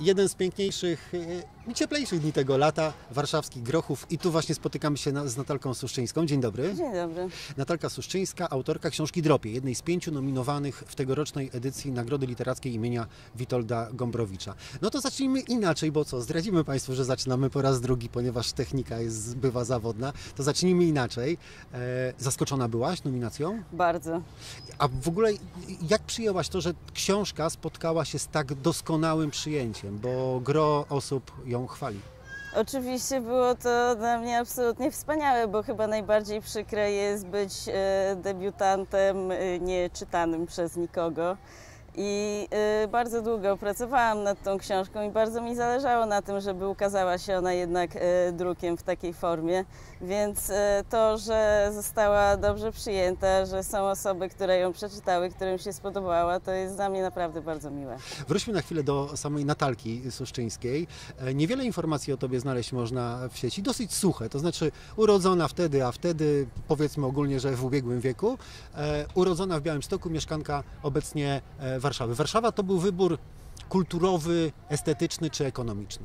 jeden z piękniejszych i cieplejszych dni tego lata, warszawskich Grochów. I tu właśnie spotykamy się z Natalką Suszczyńską. Dzień dobry. Dzień dobry. Natalka Suszczyńska, autorka książki Dropie, jednej z 5 nominowanych w tegorocznej edycji Nagrody Literackiej imienia Witolda Gombrowicza. No to zacznijmy inaczej, bo co? Zdradzimy Państwu, że zaczynamy po raz drugi, ponieważ technika bywa zawodna. To zacznijmy inaczej. Zaskoczona byłaś nominacją? Bardzo. A w ogóle jak przyjęłaś to, że książka spotkała się z tak doskonałym przyjęciem, bo gro osób ją chwali? Oczywiście było to dla mnie absolutnie wspaniałe, bo chyba najbardziej przykre jest być debiutantem nieczytanym przez nikogo. I bardzo długo pracowałam nad tą książką i bardzo mi zależało na tym, żeby ukazała się ona jednak drukiem w takiej formie. Więc to, że została dobrze przyjęta, że są osoby, które ją przeczytały, którym się spodobała, to jest dla mnie naprawdę bardzo miłe. Wróćmy na chwilę do samej Natalki Suszczyńskiej. Niewiele informacji o tobie znaleźć można w sieci, dosyć suche, to znaczy urodzona wtedy, a wtedy, powiedzmy ogólnie, że w ubiegłym wieku, urodzona w Białymstoku, mieszkanka obecnie Warszawy. Warszawa to był wybór kulturowy, estetyczny czy ekonomiczny?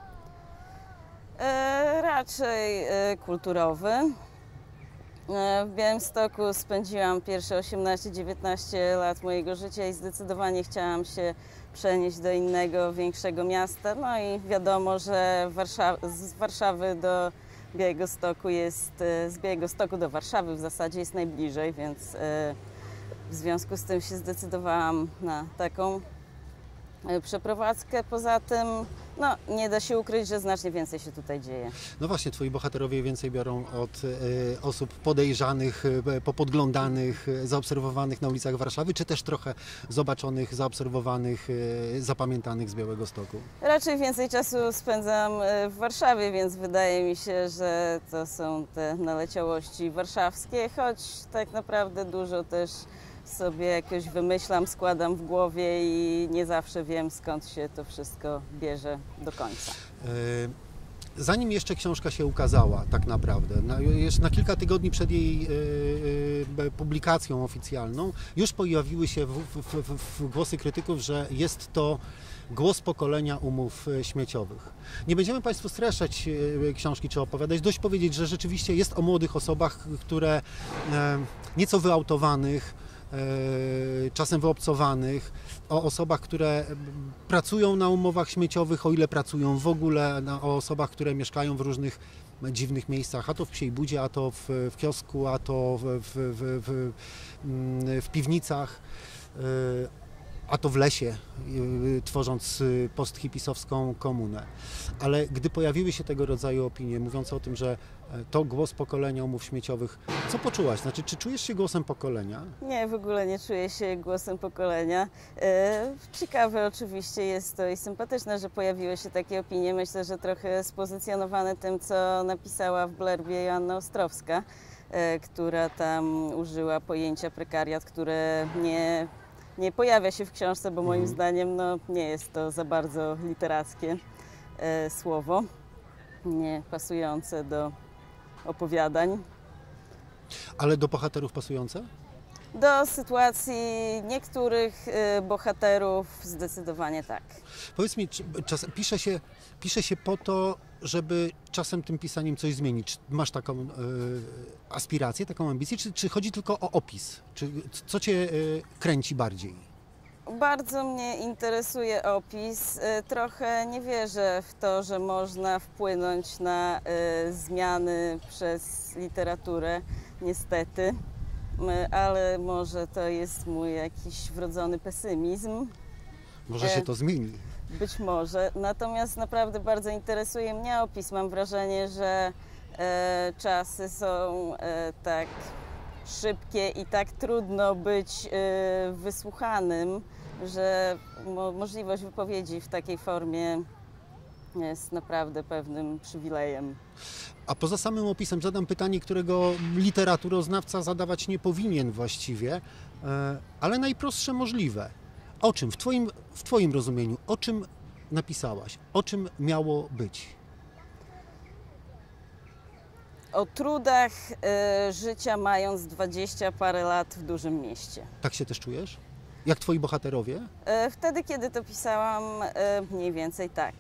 Raczej kulturowy. W Białymstoku spędziłam pierwsze 18-19 lat mojego życia i zdecydowanie chciałam się przenieść do innego, większego miasta. No i wiadomo, że z Warszawy do Białegostoku z Białegostoku do Warszawy w zasadzie jest najbliżej, więc w związku z tym się zdecydowałam na taką przeprowadzkę. Poza tym nie da się ukryć, że znacznie więcej się tutaj dzieje. No właśnie, twoi bohaterowie więcej biorą od osób podejrzanych, popodglądanych, zaobserwowanych na ulicach Warszawy, czy też trochę zobaczonych, zaobserwowanych, zapamiętanych z Białegostoku? Raczej więcej czasu spędzam w Warszawie, więc wydaje mi się, że to są te naleciałości warszawskie, choć tak naprawdę dużo też sobie jakoś wymyślam, składam w głowie i nie zawsze wiem, skąd się to wszystko bierze do końca. Zanim jeszcze książka się ukazała tak naprawdę, jeszcze na kilka tygodni przed jej publikacją oficjalną, już pojawiły się głosy krytyków, że jest to głos pokolenia umów śmieciowych. Nie będziemy Państwu streszczać książki czy opowiadać, dość powiedzieć, że rzeczywiście jest o młodych osobach, które nieco wyautowanych, czasem wyobcowanych, o osobach, które pracują na umowach śmieciowych, o ile pracują w ogóle, o osobach, które mieszkają w różnych dziwnych miejscach, a to w Psiej Budzie, a to w kiosku, a to w piwnicach, a to w lesie, tworząc posthipisowską komunę. Ale gdy pojawiły się tego rodzaju opinie, mówiące o tym, że to głos pokolenia umów śmieciowych, co poczułaś? Znaczy, czy czujesz się głosem pokolenia? Nie, w ogóle nie czuję się głosem pokolenia. Ciekawe oczywiście jest to i sympatyczne, że pojawiły się takie opinie. Myślę, że trochę spozycjonowane tym, co napisała w blurbie Joanna Ostrowska, która tam użyła pojęcia prekariat, które nie pojawia się w książce, bo moim zdaniem nie jest to za bardzo literackie słowo, nie pasujące do opowiadań. Ale do bohaterów pasujące? Do sytuacji niektórych bohaterów zdecydowanie tak. Powiedz mi, czy pisze się po to, żeby czasem tym pisaniem coś zmienić? Masz taką aspirację, taką ambicję, czy chodzi tylko o opis? Co Cię kręci bardziej? Bardzo mnie interesuje opis. Trochę nie wierzę w to, że można wpłynąć na zmiany przez literaturę, niestety. Ale może to jest mój jakiś wrodzony pesymizm. Może się to zmieni. Być może. Natomiast naprawdę bardzo interesuje mnie opis. Mam wrażenie, że czasy są tak szybkie i tak trudno być wysłuchanym, że możliwość wypowiedzi w takiej formie jest naprawdę pewnym przywilejem. A poza samym opisem zadam pytanie, którego literaturoznawca zadawać nie powinien właściwie, ale najprostsze możliwe. O czym, w Twoim rozumieniu, o czym napisałaś? O czym miało być? O trudach życia, mając 20 parę lat w dużym mieście. Tak się też czujesz? Jak twoi bohaterowie? Wtedy, kiedy to pisałam, mniej więcej tak.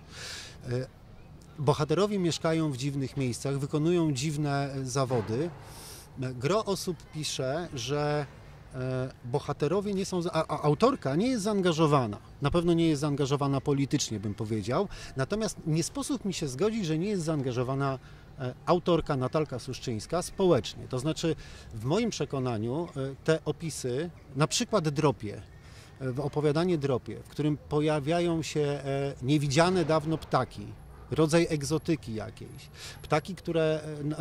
Bohaterowie mieszkają w dziwnych miejscach, wykonują dziwne zawody. Gro osób pisze, że bohaterowie nie są, a autorka nie jest zaangażowana. Na pewno nie jest zaangażowana politycznie, bym powiedział. Natomiast nie sposób mi się zgodzić, że nie jest zaangażowana autorka Natalka Suszczyńska społecznie. To znaczy, w moim przekonaniu te opisy, na przykład Dropie, opowiadanie Dropie, w którym pojawiają się niewidziane dawno ptaki, rodzaj egzotyki jakiejś. Ptaki, które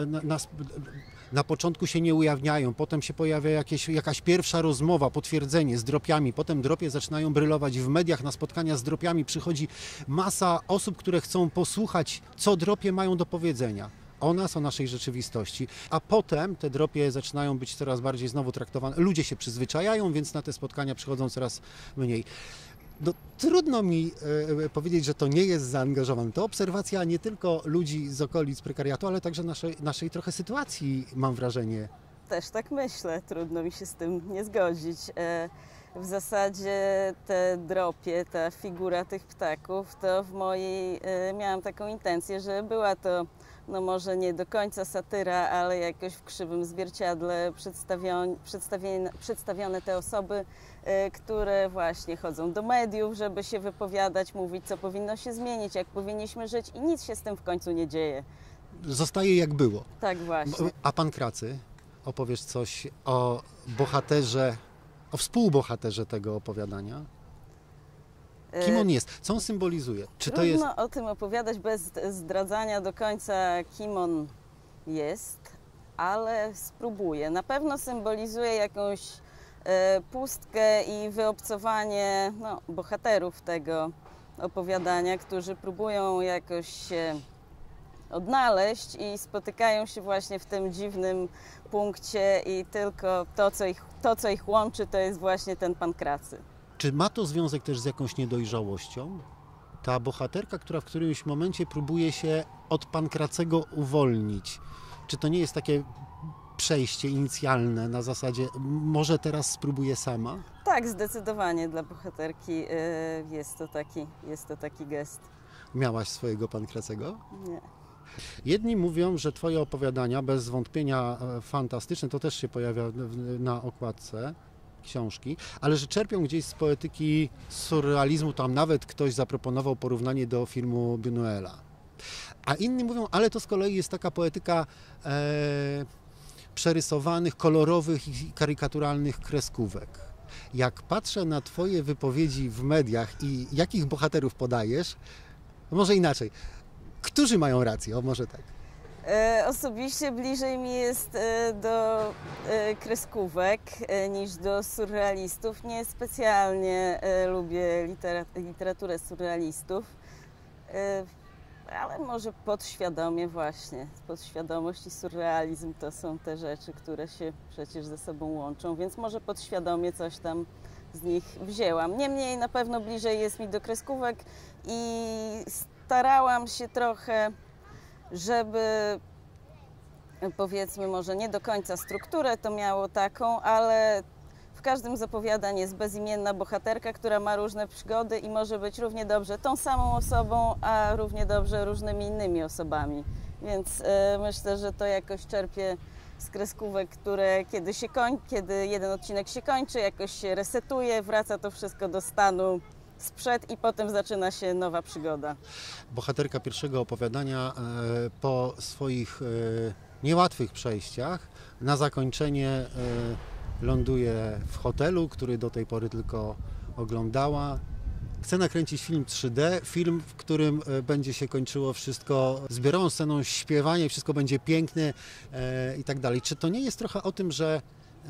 na początku się nie ujawniają, potem się pojawia jakaś pierwsza rozmowa, potwierdzenie z dropiami, potem dropie zaczynają brylować w mediach, na spotkania z dropiami przychodzi masa osób, które chcą posłuchać, co dropie mają do powiedzenia o nas, o naszej rzeczywistości, a potem te dropie zaczynają być coraz bardziej znowu traktowane. Ludzie się przyzwyczajają, więc na te spotkania przychodzą coraz mniej. No, trudno mi powiedzieć, że to nie jest zaangażowane. To obserwacja nie tylko ludzi z okolic prekariatu, ale także naszej trochę sytuacji, mam wrażenie. Też tak myślę, trudno mi się z tym nie zgodzić. W zasadzie te dropie, ta figura tych ptaków, to w mojej miałam taką intencję, że była to no może nie do końca satyra, ale jakoś w krzywym zwierciadle przedstawione te osoby, które właśnie chodzą do mediów, żeby się wypowiadać, mówić, co powinno się zmienić, jak powinniśmy żyć i nic się z tym w końcu nie dzieje. Zostaje jak było. Tak właśnie. A pan Kracy, opowiesz coś o bohaterze, o współbohaterze tego opowiadania? Kim on jest? Co on symbolizuje? Czy to jest... Trudno o tym opowiadać bez zdradzania do końca, kim on jest, ale spróbuję. Na pewno symbolizuje jakąś pustkę i wyobcowanie bohaterów tego opowiadania, którzy próbują jakoś się odnaleźć i spotykają się właśnie w tym dziwnym punkcie i tylko to, co ich łączy, to jest właśnie ten pan Kracy. Czy ma to związek też z jakąś niedojrzałością? Ta bohaterka, która w którymś momencie próbuje się od Pankracego uwolnić. Czy to nie jest takie przejście inicjalne na zasadzie może teraz spróbuję sama? Tak, zdecydowanie dla bohaterki jest to taki gest. Miałaś swojego Pankracego? Nie. Jedni mówią, że twoje opowiadania, bez wątpienia fantastyczne, to też się pojawia na okładce książki, ale że czerpią gdzieś z poetyki surrealizmu, tam nawet ktoś zaproponował porównanie do filmu Buñuela. A inni mówią, ale to z kolei jest taka poetyka przerysowanych, kolorowych i karykaturalnych kreskówek. Jak patrzę na twoje wypowiedzi w mediach i jakich bohaterów podajesz, może inaczej, którzy mają rację, o może tak. Osobiście bliżej mi jest do kreskówek niż do surrealistów. Nie specjalnie lubię literaturę surrealistów, ale może podświadomie właśnie. Podświadomość i surrealizm to są te rzeczy, które się przecież ze sobą łączą, więc może podświadomie coś tam z nich wzięłam. Niemniej na pewno bliżej jest mi do kreskówek i starałam się trochę, żeby powiedzmy może nie do końca strukturę to miało taką, ale w każdym z opowiadań jest bezimienna bohaterka, która ma różne przygody i może być równie dobrze tą samą osobą, a równie dobrze różnymi innymi osobami. Więc myślę, że to jakoś czerpię z kreskówek, które kiedy jeden odcinek się kończy, jakoś się resetuje, wraca to wszystko do stanu sprzed i potem zaczyna się nowa przygoda. Bohaterka pierwszego opowiadania po swoich niełatwych przejściach na zakończenie ląduje w hotelu, który do tej pory tylko oglądała. Chce nakręcić film 3D, film, w którym będzie się kończyło wszystko zbiorową sceną śpiewania i wszystko będzie piękne i tak dalej. Czy to nie jest trochę o tym, że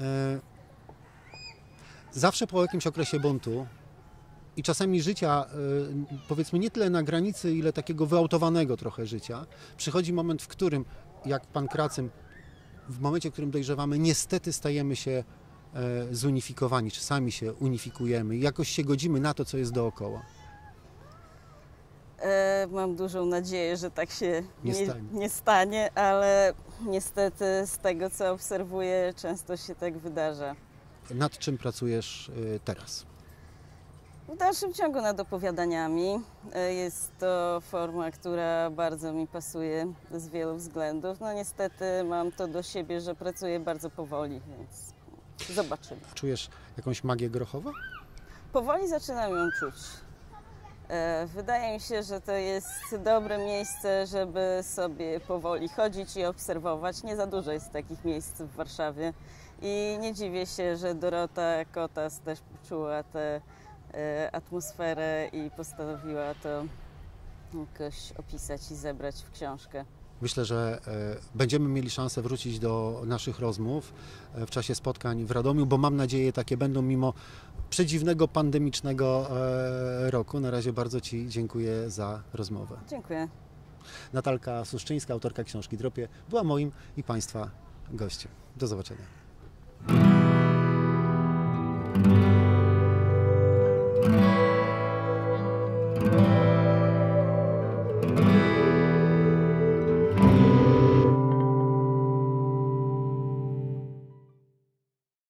zawsze po jakimś okresie buntu i czasami życia, powiedzmy nie tyle na granicy, ile takiego wyautowanego trochę życia, przychodzi moment, w którym, jak pan Kracy, w momencie, w którym dojrzewamy, niestety stajemy się zunifikowani, czy sami się unifikujemy i jakoś się godzimy na to, co jest dookoła. Mam dużą nadzieję, że tak się nie stanie, ale niestety z tego, co obserwuję, często się tak wydarza. nad czym pracujesz teraz? W dalszym ciągu nad opowiadaniami. Jest to forma, która bardzo mi pasuje z wielu względów. No niestety mam to do siebie, że pracuję bardzo powoli, więc zobaczymy. Czujesz jakąś magię Grochowa? Powoli zaczynam ją czuć. Wydaje mi się, że to jest dobre miejsce, żeby sobie powoli chodzić i obserwować. Nie za dużo jest takich miejsc w Warszawie i nie dziwię się, że Dorota Kotas też poczuła tę atmosferę i postanowiła to jakoś opisać i zebrać w książkę. Myślę, że będziemy mieli szansę wrócić do naszych rozmów w czasie spotkań w Radomiu, bo mam nadzieję, takie będą mimo przedziwnego, pandemicznego roku. Na razie bardzo Ci dziękuję za rozmowę. Dziękuję. Natalka Suszczyńska, autorka książki Dropie, była moim i Państwa gościem. Do zobaczenia.